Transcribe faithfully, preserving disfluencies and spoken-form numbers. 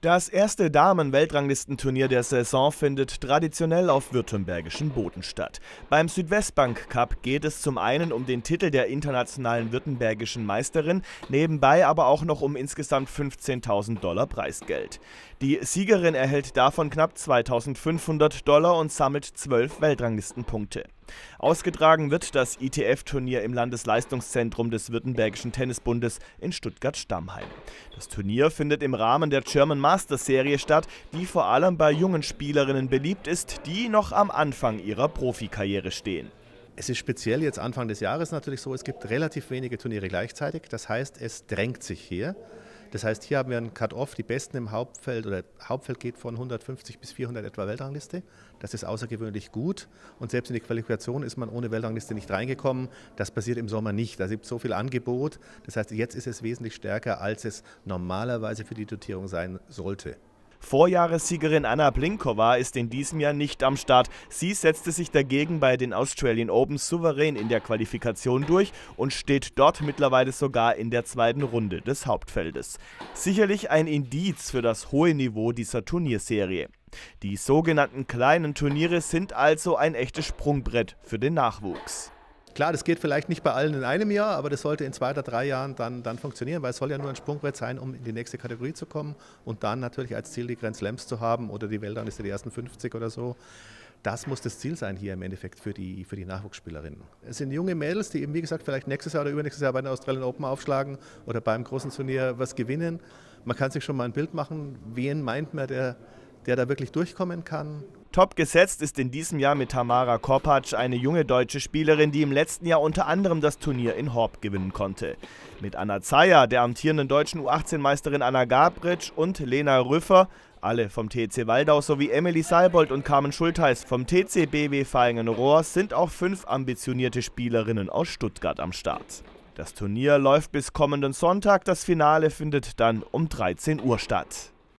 Das erste Damen-Weltranglistenturnier der Saison findet traditionell auf württembergischem Boden statt. Beim Südwestbank Cup geht es zum einen um den Titel der internationalen württembergischen Meisterin, nebenbei aber auch noch um insgesamt fünfzehntausend Dollar Preisgeld. Die Siegerin erhält davon knapp zweitausendfünfhundert Dollar und sammelt zwölf Weltranglistenpunkte. Ausgetragen wird das I T F-Turnier im Landesleistungszentrum des Württembergischen Tennisbundes in Stuttgart-Stammheim. Das Turnier findet im Rahmen der German Masters Serie statt, die vor allem bei jungen Spielerinnen beliebt ist, die noch am Anfang ihrer Profikarriere stehen. Es ist speziell jetzt Anfang des Jahres natürlich so, es gibt relativ wenige Turniere gleichzeitig, das heißt, es drängt sich hier. Das heißt, hier haben wir einen Cut-Off, die Besten im Hauptfeld, oder Hauptfeld geht von hundertfünfzig bis vierhundert etwa Weltrangliste. Das ist außergewöhnlich gut und selbst in die Qualifikation ist man ohne Weltrangliste nicht reingekommen. Das passiert im Sommer nicht, da gibt es so viel Angebot. Das heißt, jetzt ist es wesentlich stärker, als es normalerweise für die Dotierung sein sollte. Vorjahressiegerin Anna Blinkova ist in diesem Jahr nicht am Start. Sie setzte sich dagegen bei den Australian Open souverän in der Qualifikation durch und steht dort mittlerweile sogar in der zweiten Runde des Hauptfeldes. Sicherlich ein Indiz für das hohe Niveau dieser Turnierserie. Die sogenannten kleinen Turniere sind also ein echtes Sprungbrett für den Nachwuchs. Klar, das geht vielleicht nicht bei allen in einem Jahr, aber das sollte in zwei oder drei Jahren dann, dann funktionieren, weil es soll ja nur ein Sprungbrett sein, um in die nächste Kategorie zu kommen und dann natürlich als Ziel die Grand Slams zu haben oder die Weltrangliste, die ersten fünfzig oder so. Das muss das Ziel sein hier im Endeffekt für die, für die Nachwuchsspielerinnen. Es sind junge Mädels, die eben wie gesagt vielleicht nächstes Jahr oder übernächstes Jahr bei den Australian Open aufschlagen oder beim großen Turnier was gewinnen. Man kann sich schon mal ein Bild machen, wen meint man, der, der da wirklich durchkommen kann. Top gesetzt ist in diesem Jahr mit Tamara Korpatsch eine junge deutsche Spielerin, die im letzten Jahr unter anderem das Turnier in Horb gewinnen konnte. Mit Anna Zeyer, der amtierenden deutschen U achtzehn Meisterin Anna Gabritsch und Lena Rüffer, alle vom T C Waldau, sowie Emily Seibold und Carmen Schultheiß vom T C B W Vaihingen-Rohr sind auch fünf ambitionierte Spielerinnen aus Stuttgart am Start. Das Turnier läuft bis kommenden Sonntag, das Finale findet dann um dreizehn Uhr statt.